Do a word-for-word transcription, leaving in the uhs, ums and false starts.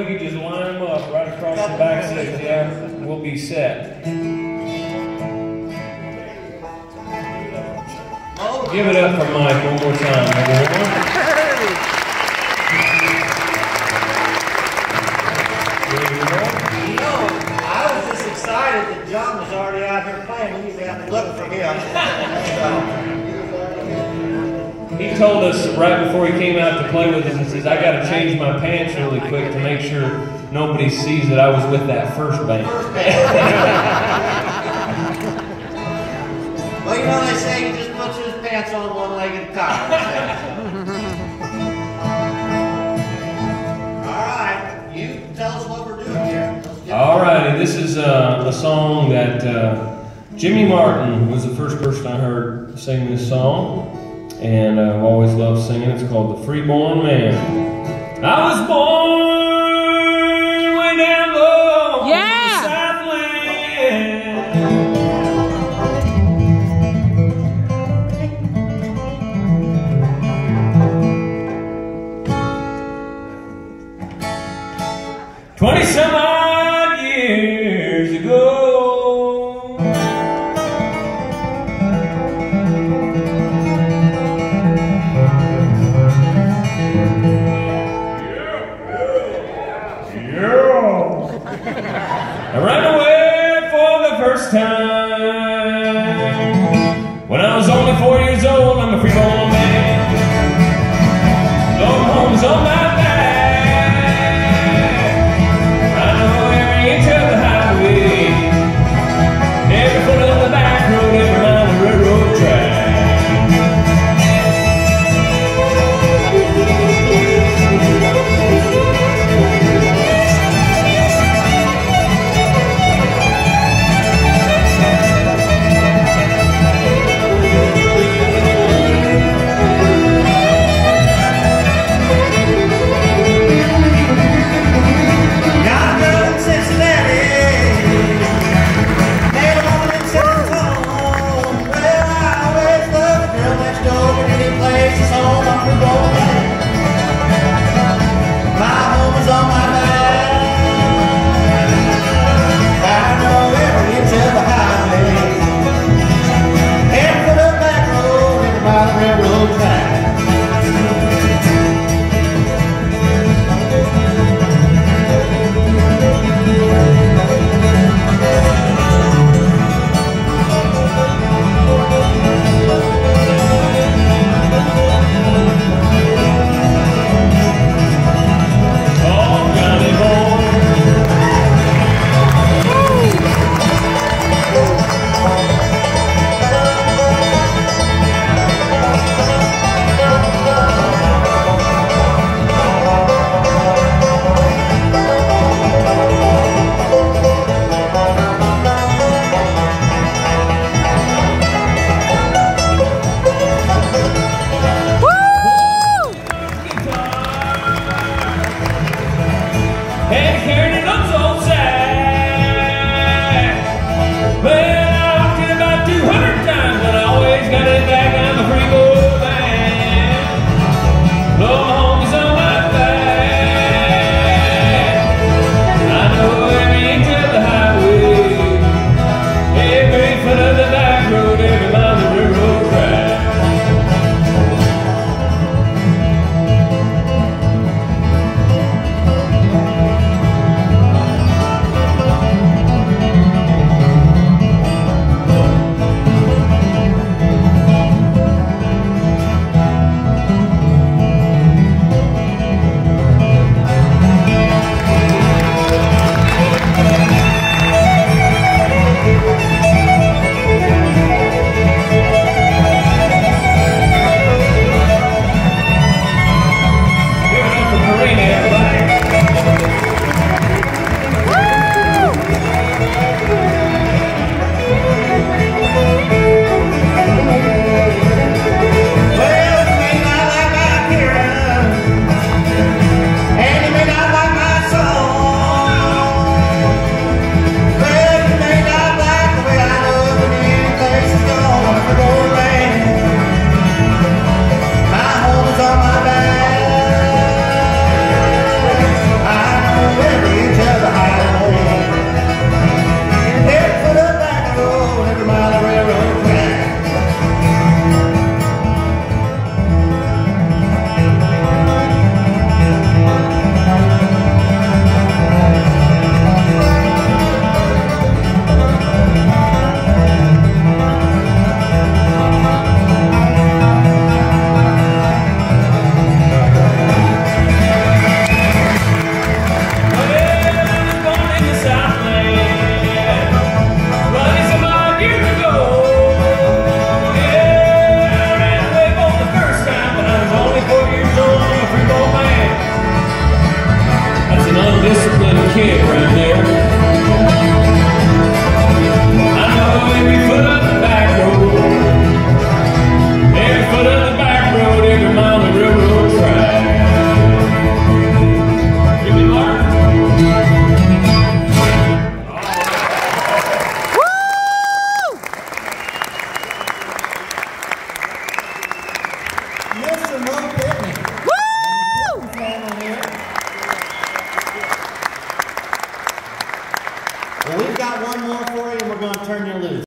we could just line them up right across the back seats, yeah, we'll be set. Give it up for Mike one more time, everyone. You know, I was just excited that John was already out here playing. We didn't have to look for him. He told us right before he came out to play with us, and says, I got to change my pants really quick to make sure nobody sees that I was with that first band. Well, you know, they say he just puts his pants on one leg at a time. All right, you tell us what we're doing here. All righty, this is uh, a song that uh, Jimmy Martin was the first person I heard sing this song. And uh, I've always loved singing. It's called The Freeborn Man. I was born way down low yeah. in the Southland. Twenty some odd years ago. I ran away for the first time when I was only four years old. I'm a freeborn man. Lord home's on my back. Ran an undisciplined kid right there. I know every foot of the back road, every foot of the back road, every mile of railroad track. Jimmy Martin. Mister Mo Pitney. Woo! Family here. Well, we've got one more for you, and we're going to turn you loose.